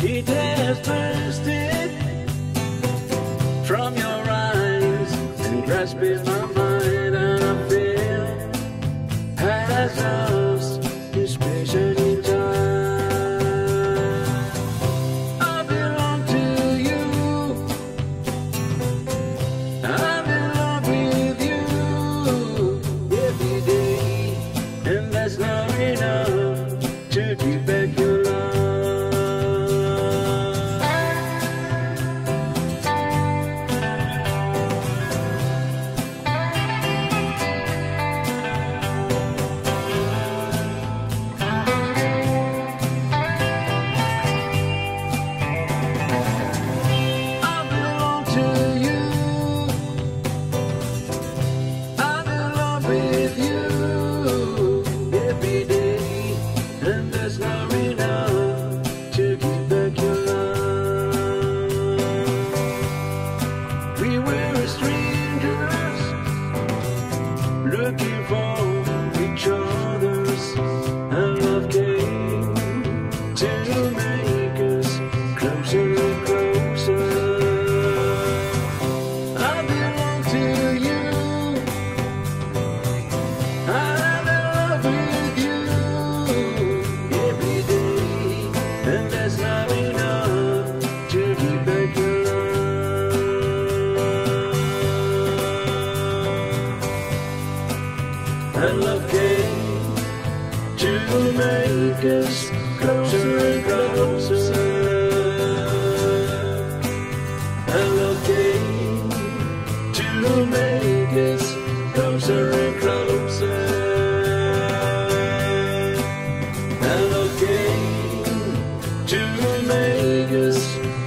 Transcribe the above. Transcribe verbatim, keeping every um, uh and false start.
It has bursted from your eyes and grasping my mind, and I feel has lost its patience in time. I belong to you, I belong with you every day, and that's not enough to keep back your love. With you every day, and there's not enough to keep back your love. We were strangers looking for each other's, and love came to make us closer and closer. I belong to you, I'm in love with you every day, and that's not enough to keep back your love. And love came to make us closer and closer. And love came to make us closer and closer. And love came to make us